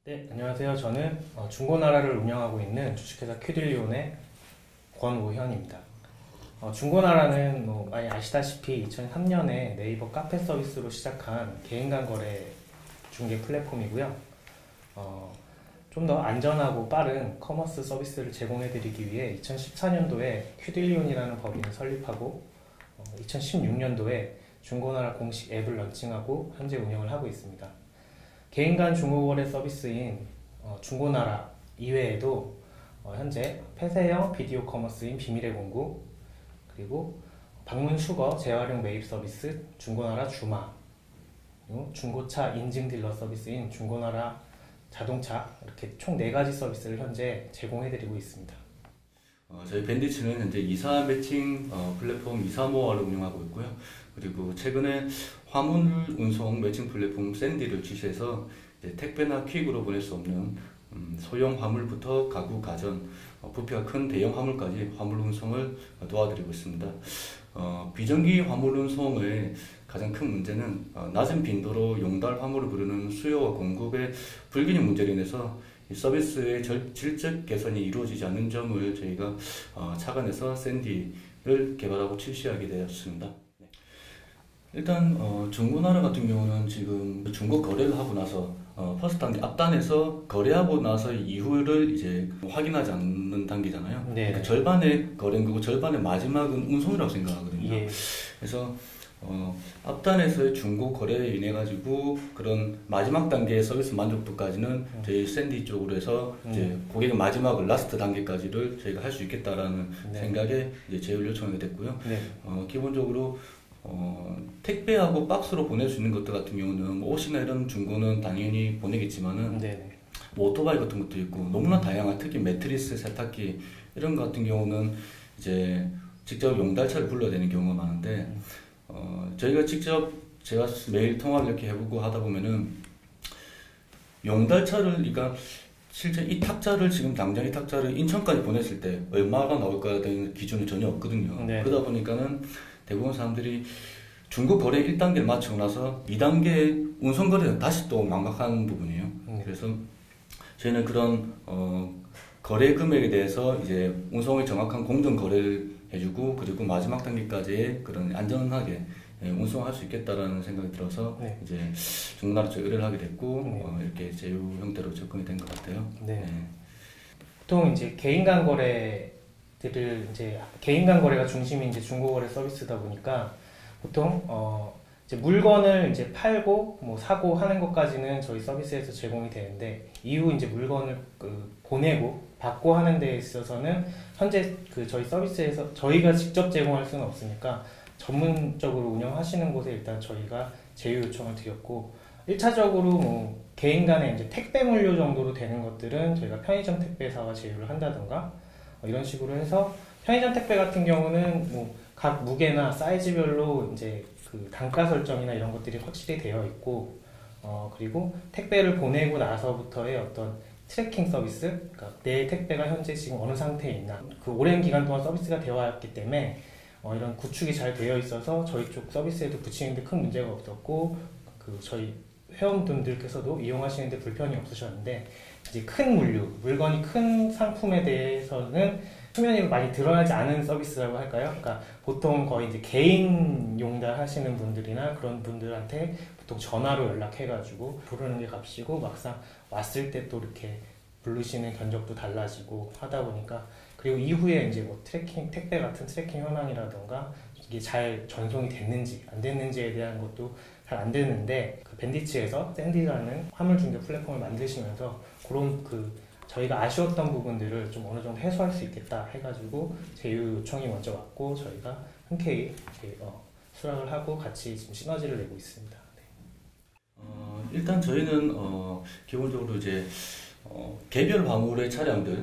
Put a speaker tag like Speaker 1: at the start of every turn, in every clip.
Speaker 1: 네, 안녕하세요. 저는 중고나라를 운영하고 있는 주식회사 큐딜리온의 권우현입니다. 중고나라는 많이 아시다시피 2003년에 네이버 카페 서비스로 시작한 개인 간 거래 중개 플랫폼이고요. 좀 더 안전하고 빠른 커머스 서비스를 제공해드리기 위해 2014년도에 큐딜리온이라는 법인을 설립하고 2016년도에 중고나라 공식 앱을 런칭하고 현재 운영을 하고 있습니다. 개인 간 중고거래 서비스인 중고나라 이외에도 현재 폐쇄형 비디오 커머스인 비밀의 공구, 그리고 방문 수거 재활용 매입 서비스 중고나라 주마, 그리고 중고차 인증 딜러 서비스인 중고나라 자동차, 이렇게 총 4가지 서비스를 현재 제공해드리고 있습니다.
Speaker 2: 저희 밴디츠는 현재 이사 매칭 플랫폼 이사모아를 운영하고 있고요. 그리고 최근에 화물 운송 매칭 플랫폼 샌디를 출시해서 택배나 퀵으로 보낼 수 없는 소형 화물부터 가구, 가전, 부피가 큰 대형 화물까지 화물 운송을 도와드리고 있습니다. 비정기 화물 운송의 가장 큰 문제는 낮은 빈도로 용달 화물을 부르는 수요와 공급의 불균형 문제로 인해서 이 서비스의 질적 개선이 이루어지지 않는 점을 저희가 착안해서 샌디를 개발하고 출시하게 되었습니다. 일단 중고나라 같은 경우는 지금 중고 거래를 하고 나서 퍼스트 단계 앞단에서 거래하고 나서 이후를 이제 확인하지 않는 단계잖아요.
Speaker 1: 네.
Speaker 2: 그러니까 절반의 거래인 거고 절반의 마지막은 운송이라고 생각하거든요.
Speaker 1: 예.
Speaker 2: 그래서 앞단에서의 중고 거래에 인해 가지고 그런 마지막 단계의 서비스 만족도까지는 저희 샌디 쪽으로 해서 이제 고객의 마지막을 라스트 단계까지를 저희가 할 수 있겠다라는 생각에 이제 제휴를 요청하게 됐고요.
Speaker 1: 네.
Speaker 2: 기본적으로 택배하고 박스로 보낼 수 있는 것들 같은 경우는 뭐 옷이나 이런 중고는 당연히 보내겠지만은 뭐 오토바이 같은 것도 있고 너무나 다양한, 특히 매트리스, 세탁기 이런 것 같은 경우는 이제 직접 용달차를 불러야 되는 경우가 많은데 저희가 직접 제가 매일 통화를 이렇게 해보고 하다 보면은 용달차를, 그러니까 실제 이 탁자를 지금 당장 이 탁자를 인천까지 보냈을 때 얼마가 나올까에 대한 기준이 전혀 없거든요.
Speaker 1: 네.
Speaker 2: 그러다 보니까는 대부분 사람들이 중고 거래 1단계를 마치고 나서 2단계 운송 거래는 다시 또 막막한 부분이에요. 그래서 저희는 그런 거래 금액에 대해서 이제 운송의 정확한 공정 거래를 해주고, 그리고 마지막 단계까지의 그런 안전하게 운송할 수 있겠다라는 생각이 들어서 이제 중고나라 쪽 의뢰를 하게 됐고 이렇게 제휴 형태로 접근이 된 것 같아요.
Speaker 1: 보통 이제 개인 간 거래들을 이제 개인 간 거래가 중심인 이제 중고 거래 서비스다 보니까 보통 이제 물건을 이제 팔고 뭐 사고 하는 것까지는 저희 서비스에서 제공이 되는데, 이후 이제 물건을 보내고 받고 하는 데 있어서는 현재 저희 서비스에서 저희가 직접 제공할 수는 없으니까 전문적으로 운영하시는 곳에 일단 저희가 제휴 요청을 드렸고, 1차적으로 뭐 개인 간의 이제 택배 물류 정도로 되는 것들은 저희가 편의점 택배사와 제휴를 한다던가 이런 식으로 해서, 편의점 택배 같은 경우는 뭐 각 무게나 사이즈별로 이제 단가 설정이나 이런 것들이 확실히 되어 있고, 그리고 택배를 보내고 나서부터의 어떤 트래킹 서비스, 그러니까 내 택배가 현재 지금 어느 상태에 있나, 오랜 기간 동안 서비스가 되어 왔기 때문에 이런 구축이 잘 되어 있어서 저희 쪽 서비스에도 붙이는데 큰 문제가 없었고, 저희 회원분들께서도 이용하시는데 불편이 없으셨는데, 이제 큰 물건이 큰 상품에 대해서는 수면이 많이 드러나지 않은 서비스라고 할까요? 그러니까 보통 거의 이제 개인 용달 하시는 분들이나 그런 분들한테 보통 전화로 연락해가지고 부르는 게 값이고, 막상 왔을 때 또 이렇게 부르시는 견적도 달라지고 하다 보니까, 그리고 이후에 이제 뭐 택배 같은 트래킹 현황이라던가 이게 잘 전송이 됐는지 안 됐는지에 대한 것도 잘 안 되는데, 밴디츠에서 샌디라는 화물 중개 플랫폼을 만드시면서 그런 저희가 아쉬웠던 부분들을 좀 어느 정도 해소할 수 있겠다 해가지고 제휴 요청이 먼저 왔고, 저희가 흔쾌히 수락을 하고 같이 지금 시너지를 내고 있습니다.
Speaker 2: 일단 저희는 기본적으로 이제 개별 화물의 차량들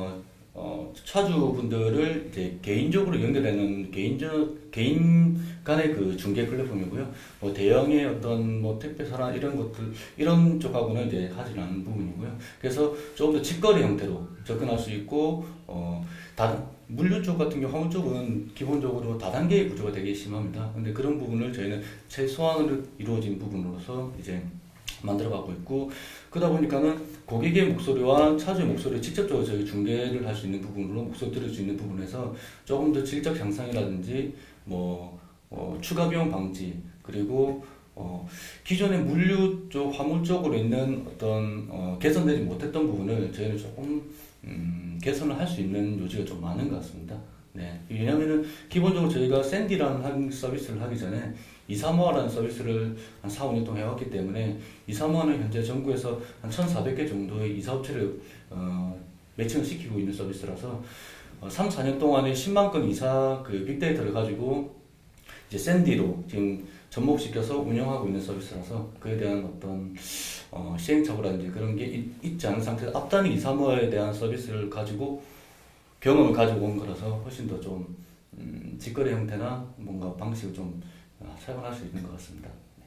Speaker 2: 차주분들을 이제 개인적으로 연결하는 개인 간의 중개 플랫폼이고요. 뭐 대형의 어떤 뭐 택배사나 이런 것들, 이런 쪽하고는 이제 하지 않는 부분이고요. 그래서 조금 더 직거래 형태로 접근할 수 있고, 물류 쪽 같은 경우 화물 쪽은 기본적으로 다단계의 구조가 되게 심합니다. 근데 그런 부분을 저희는 최소한으로 이루어진 부분으로서 이제 만들어가고 있고, 그러다 보니까는 고객의 목소리와 차주의 목소리를 직접적으로 저희 중계를 할 수 있는 부분으로 목소리 들을 수 있는 부분에서 조금 더 질적 향상이라든지 추가 비용 방지, 그리고 기존의 물류 쪽 화물 쪽으로 있는 어떤 개선되지 못했던 부분을 저희는 조금 개선을 할 수 있는 요지가 좀 많은 것 같습니다. 네, 왜냐면은 기본적으로 저희가 샌디라는 서비스를 하기 전에 235라는 서비스를 한 4, 5년 동안 해왔기 때문에 235는 현재 전국에서 한 1,400개 정도의 이사업체를 매칭을 시키고 있는 서비스라서 3, 4년 동안에 10만 건 이사 그 빅데이터를 가지고 이제 샌디로 지금 접목시켜서 운영하고 있는 서비스라서 그에 대한 어떤 시행착오라든지 그런 게 있지 않은 상태에서 앞단위 235에 대한 서비스를 가지고 경험을 가지고 온 거라서 훨씬 더 좀 직거래 형태나 뭔가 방식을 좀 사용할 수 있는 것 같습니다. 네.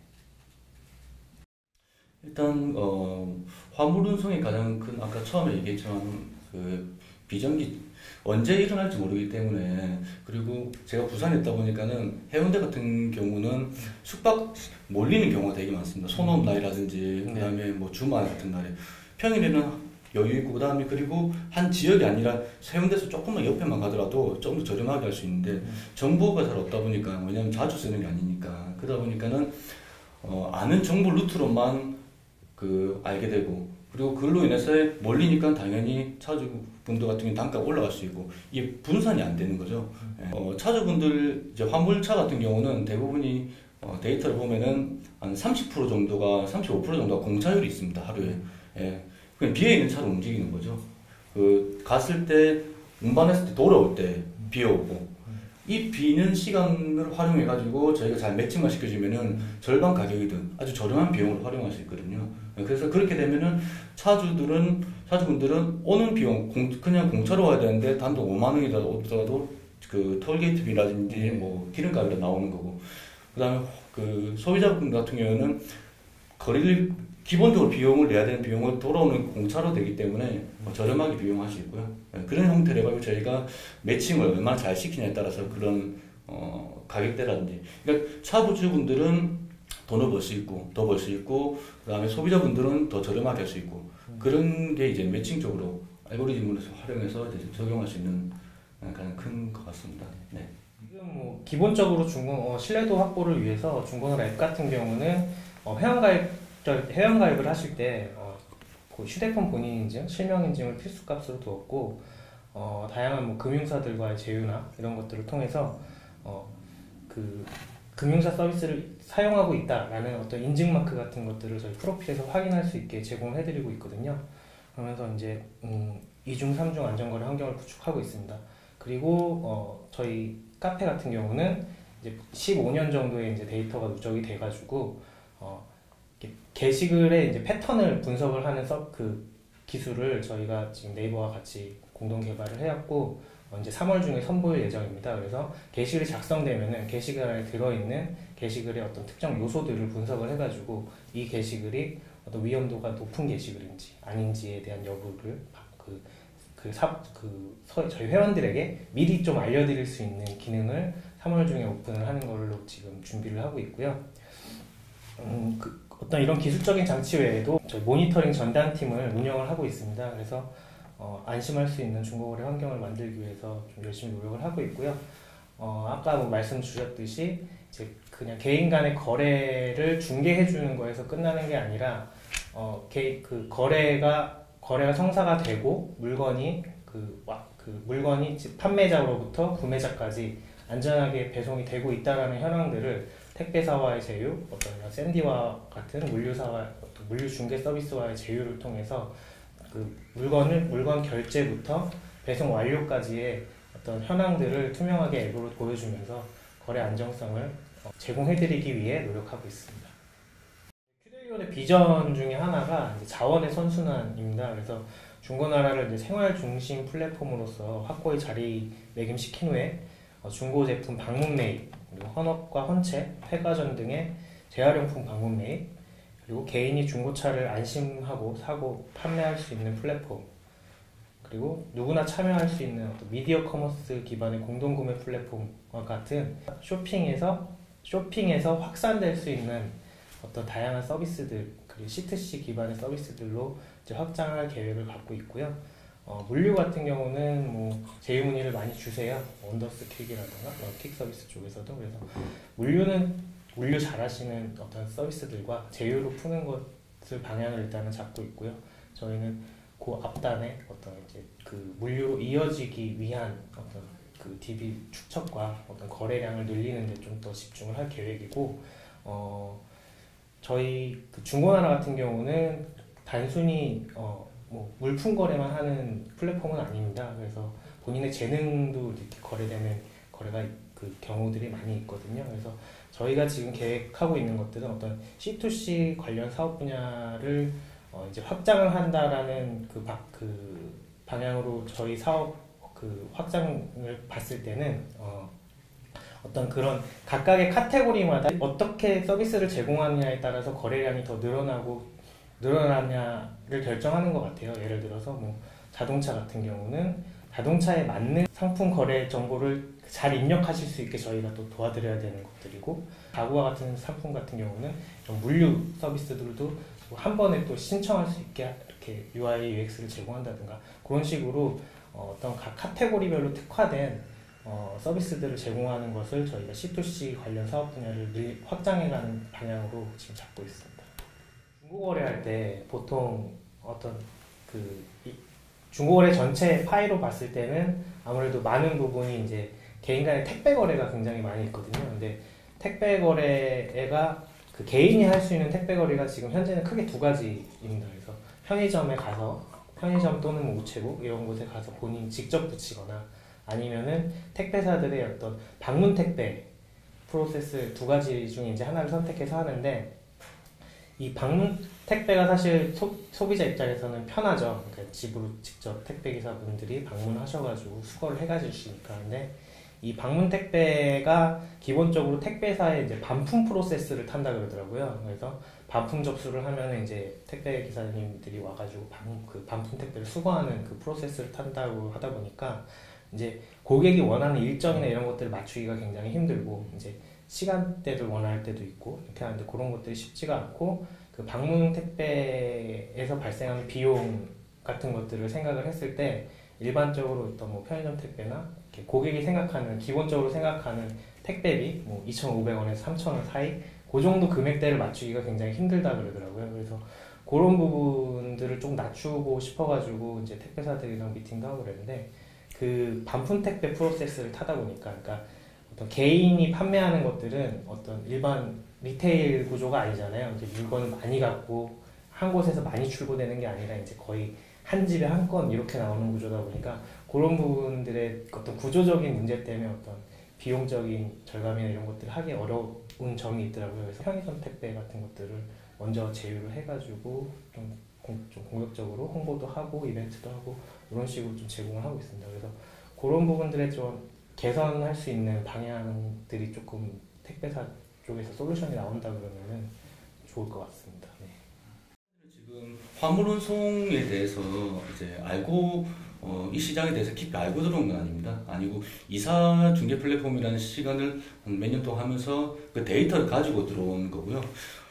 Speaker 2: 일단 화물 운송이 가장 큰 아까 처음에 얘기했지만 그 비정기 언제 일어날지 모르기 때문에, 그리고 제가 부산에 있다 보니까는 해운대 같은 경우는 숙박 몰리는 경우가 되게 많습니다. 소노업 날이라든지 그다음에 뭐 주말 같은 날에 평일에는 여유 있고, 그다음에 그리고 한 지역이 아니라 해운대에서 조금만 옆에만 가더라도 좀 더 저렴하게 할 수 있는데 정보가 잘 없다 보니까, 왜냐면 자주 쓰는 게 아니니까, 그러다 보니까는 아는 정보 루트로만 알게 되고, 그리고 그걸로 인해서 몰리니까 당연히 차주분들 같은 경우는 단가가 올라갈 수 있고 이게 분산이 안 되는 거죠. 차주분들 이제 화물차 같은 경우는 대부분이 데이터를 보면은 한 30% 정도가 35% 정도가 공차율이 있습니다, 하루에. 예. 그냥 비어 있는 차로 움직이는 거죠. 갔을 때 운반했을 때 돌아올 때 비 오고, 이 비는 시간을 활용해 가지고 저희가 잘 매칭만 시켜주면은 절반 가격이든 아주 저렴한 비용으로 활용할 수 있거든요. 그래서 그렇게 되면은 차주분들은 오는 비용 그냥 공차로 와야 되는데 단돈 5만 원이라도 그 톨게이트비라든지 뭐 기름값이라 나오는 거고, 그다음에 그 소비자분 같은 경우는 거리를 기본적으로 비용을 내야 되는 비용을 돌아오는 공차로 되기 때문에 저렴하게 비용할 수 있고요. 그런 형태로 해가지고 저희가 매칭을 얼마나 잘 시키냐에 따라서 그런 가격대라든지, 그러니까 차주분들은 돈을 벌 수 있고 더 벌 수 있고, 그다음에 소비자분들은 더 저렴하게 할 수 있고, 그런 게 이제 매칭적으로 알고리즘을 활용해서 이제 적용할 수 있는 가장 큰 것 같습니다. 네.
Speaker 1: 지금 뭐 기본적으로 신뢰도 확보를 위해서 중고나라 앱 같은 경우는 회원가입을 하실 때 휴대폰 본인 인증, 실명 인증을 필수값으로 두었고, 다양한 뭐 금융사들과의 제휴나 이런 것들을 통해서 그 금융사 서비스를 사용하고 있다라는 어떤 인증 마크 같은 것들을 저희 프로필에서 확인할 수 있게 제공해드리고 있거든요. 그러면서 이제 2중, 3중 안전거래 환경을 구축하고 있습니다. 그리고 저희 카페 같은 경우는 이제 15년 정도의 이제 데이터가 누적이 돼가지고 게시글의 이제 패턴을 분석을 하는 그 기술을 저희가 지금 네이버와 같이 공동 개발을 해왔고, 이제 3월 중에 선보일 예정입니다. 그래서 게시글이 작성되면은 게시글 안에 들어있는 게시글의 어떤 특정 요소들을 분석을 해가지고 이 게시글이 어떤 위험도가 높은 게시글인지 아닌지에 대한 여부를 저희 회원들에게 미리 좀 알려드릴 수 있는 기능을 3월 중에 오픈을 하는 걸로 지금 준비를 하고 있고요. 어떤 이런 기술적인 장치 외에도 저희 모니터링 전담팀을 운영을 하고 있습니다. 그래서 안심할 수 있는 중고거래 환경을 만들기 위해서 좀 열심히 노력을 하고 있고요. 아까 뭐 말씀 주셨듯이 이제 그냥 개인 간의 거래를 중개해 주는 거에서 끝나는 게 아니라 거래가 성사가 되고 물건이 물건이 판매자로부터 구매자까지 안전하게 배송이 되고 있다라는 현황들을 택배사와의 제휴, 어떤 샌디와 같은 물류 중개 서비스와의 제휴를 통해서 그 물건 결제부터 배송 완료까지의 어떤 현황들을 투명하게 앱으로 보여주면서 거래 안정성을 제공해드리기 위해 노력하고 있습니다. 큐데이온의 비전 중에 하나가 이제 자원의 선순환입니다. 그래서 중고나라를 이제 생활 중심 플랫폼으로서 확고히 자리매김시킨 후에 중고 제품 방문 매입, 그리고 헌업과 헌채, 폐가전 등의 재활용품 방문 매입, 그리고 개인이 중고차를 안심하고 사고 판매할 수 있는 플랫폼, 그리고 누구나 참여할 수 있는 어떤 미디어 커머스 기반의 공동구매 플랫폼과 같은 쇼핑에서 확산될 수 있는 어떤 다양한 서비스들, 그리고 C2C 기반의 서비스들로 이제 확장할 계획을 갖고 있고요. 물류 같은 경우는 뭐 제휴문의를 많이 주세요. 원더스 퀵이라든가 퀵 서비스 쪽에서도. 그래서 물류는 물류 잘하시는 어떤 서비스들과 제휴로 푸는 것을 방향을 일단은 잡고 있고요. 저희는 그 앞단에 어떤 이제 그 물류로 이어지기 위한 어떤 그 DB 축적과 어떤 거래량을 늘리는 데 좀 더 집중을 할 계획이고, 저희 그 중고나라 같은 경우는 단순히 뭐 물품 거래만 하는 플랫폼은 아닙니다. 그래서 본인의 재능도 이렇게 거래되는 거래가 그 경우들이 많이 있거든요. 그래서 저희가 지금 계획하고 있는 것들은 어떤 C2C 관련 사업 분야를 이제 확장을 한다라는 그 방향으로 저희 사업 그 확장을 봤을 때는 어떤 그런 각각의 카테고리마다 어떻게 서비스를 제공하느냐에 따라서 거래량이 더 늘어나냐를 결정하는 것 같아요. 예를 들어서 뭐 자동차 같은 경우는 자동차에 맞는 상품 거래 정보를 잘 입력하실 수 있게 저희가 또 도와드려야 되는 것들이고, 가구와 같은 상품 같은 경우는 좀 물류 서비스들도 한 번에 또 신청할 수 있게 이렇게 UI, UX를 제공한다든가 그런 식으로 어떤 각 카테고리별로 특화된 서비스들을 제공하는 것을 저희가 C2C 관련 사업 분야를 확장해가는 방향으로 지금 잡고 있습니다. 중고거래할 때 보통 어떤 중고거래 전체 파이로 봤을 때는 아무래도 많은 부분이 이제 개인 간의 택배 거래가 굉장히 많이 있거든요. 근데 택배 거래가 그 개인이 할 수 있는 택배 거래가 지금 현재는 크게 두 가지입니다. 그래서 편의점에 가서 편의점 또는 뭐 우체국 이런 곳에 가서 본인 직접 붙이거나 아니면은 택배사들의 어떤 방문 택배 프로세스 두 가지 중에 이제 하나를 선택해서 하는데, 이 방문 택배가 사실 소비자 입장에서는 편하죠. 그러니까 집으로 직접 택배 기사분들이 방문하셔가지고 수거를 해가주시니까. 근데 이 방문 택배가 기본적으로 택배사의 이제 반품 프로세스를 탄다 그러더라고요. 그래서 반품 접수를 하면 이제 택배 기사님들이 와가지고 반품 택배를 수거하는 그 프로세스를 탄다고 하다 보니까 이제 고객이 원하는 일정이나 이런 것들을 맞추기가 굉장히 힘들고, 이제 시간대를 원할 때도 있고 이렇게 하는데 그런 것들이 쉽지가 않고, 그 방문 택배에서 발생하는 비용 같은 것들을 생각을 했을 때 일반적으로 어떤 뭐 편의점 택배나 이렇게 고객이 기본적으로 생각하는 택배비 뭐 2,500원에서 3,000원 사이 그 정도 금액대를 맞추기가 굉장히 힘들다 그러더라고요. 그래서 그런 부분들을 좀 낮추고 싶어가지고 이제 택배사들이랑 미팅도 하고 그랬는데, 그 반품 택배 프로세스를 타다 보니까, 그러니까 어떤 개인이 판매하는 것들은 어떤 일반 리테일 구조가 아니잖아요. 이제 물건을 많이 갖고 한 곳에서 많이 출고되는 게 아니라 이제 거의 한 집에 한 건 이렇게 나오는 구조다 보니까 그런 부분들의 어떤 구조적인 문제 때문에 어떤 비용적인 절감이나 이런 것들을 하기 어려운 점이 있더라고요. 그래서 편의점 택배 같은 것들을 먼저 제휴를 해가지고 좀 공격적으로 홍보도 하고 이벤트도 하고 이런 식으로 좀 제공을 하고 있습니다. 그래서 그런 부분들에 좀 개선할 수 있는 방향들이 조금 택배사 쪽에서 솔루션이 나온다 그러면은 좋을 것 같습니다. 네.
Speaker 2: 지금 화물 운송에 대해서 이제 알고 이 시장에 대해서 깊이 알고 들어온 건 아닙니다. 아니고 이사 중개 플랫폼이라는 시간을 몇 년 동안 하면서 그 데이터를 가지고 들어온 거고요.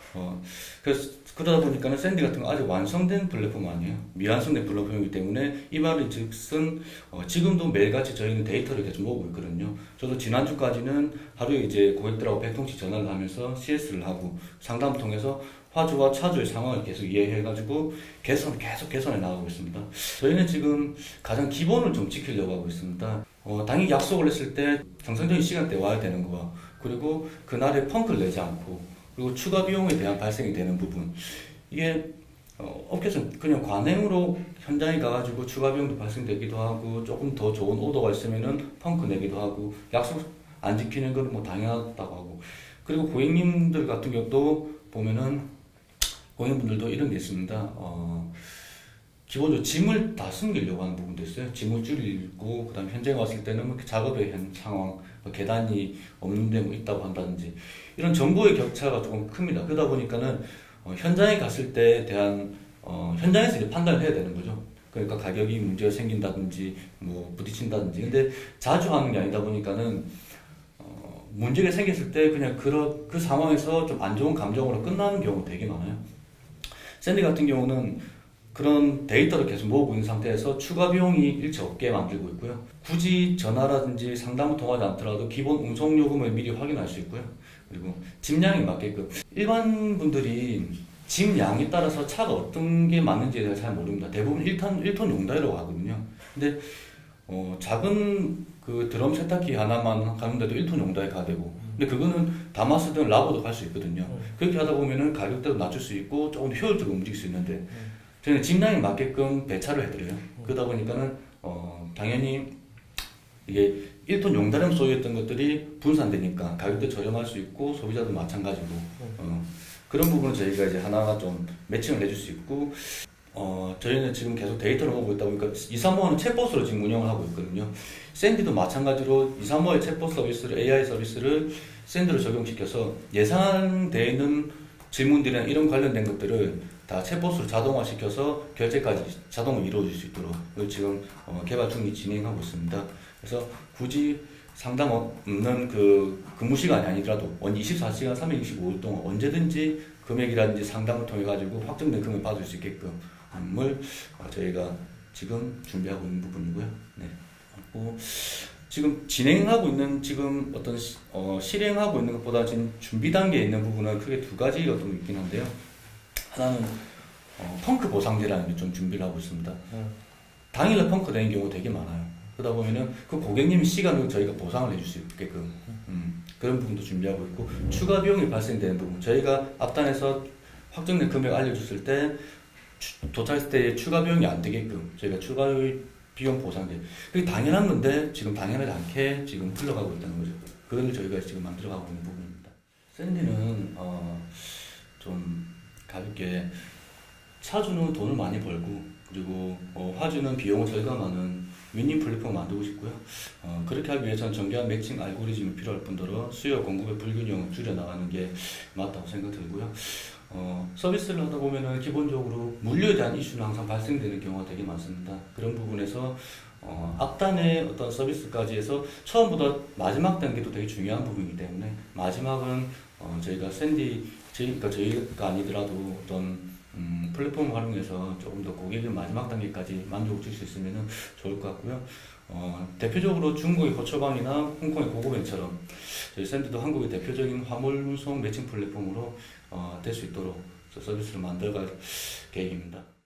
Speaker 2: 그래서 그러다 보니까는 샌디 같은 거 아직 완성된 플랫폼 아니에요. 미완성된 플랫폼이기 때문에 이 말인 즉슨 지금도 매일같이 저희는 데이터를 계속 모으고 있거든요. 저도 지난주까지는 하루에 이제 고객들하고 100통씩 전화를 하면서 CS를 하고 상담을 통해서 화주와 차주의 상황을 계속 이해해가지고 계속 개선해 나가고 있습니다. 저희는 지금 가장 기본을 좀 지키려고 하고 있습니다. 당연히 약속을 했을 때 정상적인 시간대에 와야 되는 거와, 그리고 그날에 펑크를 내지 않고, 그리고 추가 비용에 대한 발생이 되는 부분, 이게 업계에서는 그냥 관행으로 현장에 가가지고 추가 비용도 발생되기도 하고, 조금 더 좋은 오더가 있으면은 펑크 내기도 하고, 약속 안 지키는 건 뭐 당연하다고 하고, 그리고 고객님들 같은 경우도 보면은 고객님분들도 이런 게 있습니다. 기본적으로 짐을 다 숨기려고 하는 부분도 있어요. 짐을 줄이고, 그 다음에 현장에 왔을 때는 뭐 작업의 상황, 계단이 없는데 뭐 있다고 한다든지, 이런 정보의 격차가 조금 큽니다. 그러다 보니까는 현장에 갔을 때에 대한 현장에서 이제 판단을 해야 되는 거죠. 그러니까 가격이 문제가 생긴다든지 뭐 부딪힌다든지. 근데 자주 하는 게 아니다 보니까는 문제가 생겼을 때 그냥 그 상황에서 좀 안 좋은 감정으로 끝나는 경우가 되게 많아요. 샌디 같은 경우는 그런 데이터를 계속 모으고 있는 상태에서 추가 비용이 일체 없게 만들고 있고요. 굳이 전화라든지 상담을 통하지 않더라도 기본 운송 요금을 미리 확인할 수 있고요. 그리고 짐량에 맞게끔 일반 분들이 짐 양에 따라서 차가 어떤 게 맞는지에 대해서 잘 모릅니다. 대부분 1톤 용달이라고 하거든요. 근데 작은 그 드럼 세탁기 하나만 가는데도 1톤 용달이 가되고, 근데 그거는 다마스든 라보도 갈 수 있거든요. 그렇게 하다 보면은 가격대도 낮출 수 있고 조금 더 효율적으로 움직일 수 있는데, 저희는 짐량에 맞게끔 배차를 해드려요. 그러다 보니까는 당연히 이게 1톤 용달형 소유했던 것들이 분산되니까 가격도 저렴할 수 있고 소비자도 마찬가지고 그런 부분은 저희가 이제 하나가 좀 매칭을 해줄 수 있고, 저희는 지금 계속 데이터를 모으고 있다 보니까 235는 챗봇으로 지금 운영을 하고 있거든요. 샌디도 마찬가지로 235의 챗봇 서비스를, AI 서비스를 샌디로 적용시켜서 예상되어 있는 질문들이나 이런 관련된 것들을 다 챗봇으로 자동화시켜서 결제까지 자동으로 이루어질 수 있도록 지금 개발 중에 진행하고 있습니다. 그래서 굳이 상담 없는 그 근무 시간이 아니더라도 24시간 365일 동안 언제든지 금액이라든지 상담을 통해 가지고 확정된 금액을 받을 수 있게끔을 저희가 지금 준비하고 있는 부분이고요. 네. 그리고 지금 진행하고 있는 지금 어떤 실행하고 있는 것보다 지금 준비 단계에 있는 부분은 크게 두 가지가 좀 있긴 한데요. 하나는 펑크 보상제라는 게 좀 준비를 하고 있습니다. 당일날 펑크 되는 경우가 되게 많아요. 그러다 보면은 그 고객님 시간을 저희가 보상을 해줄 수 있게끔 그런 부분도 준비하고 있고, 추가 비용이 발생되는 부분 저희가 앞단에서 확정된 금액 알려줬을 때 도착했을 때 추가 비용이 안 되게끔 저희가 추가 비용 보상제, 그게 당연한 건데 지금 당연하지 않게 지금 흘러가고 있다는 거죠. 그걸 저희가 지금 만들어가고 있는 부분입니다. 샌디는 좀 가볍게 차주는 돈을 많이 벌고, 그리고 화주는 비용을 절감하는 윈윈 플랫폼을 만들고 싶고요. 그렇게 하기 위해서는 정교한 매칭 알고리즘이 필요할 뿐더러 수요 공급의 불균형을 줄여나가는 게 맞다고 생각 들고요. 서비스를 하다 보면은 기본적으로 물류에 대한 이슈는 항상 발생되는 경우가 되게 많습니다. 그런 부분에서 앞단의 어떤 서비스까지 해서 처음보다 마지막 단계도 되게 중요한 부분이기 때문에, 마지막은 저희가 저희가 아니더라도 어떤 플랫폼을 활용해서 조금 더 고객의 마지막 단계까지 만족을 줄 수 있으면 좋을 것 같고요. 대표적으로 중국의 호처방이나 홍콩의 고고뱅처럼 저희 샌디도 한국의 대표적인 화물 운송 매칭 플랫폼으로 될 수 있도록 서비스를 만들어갈 계획입니다.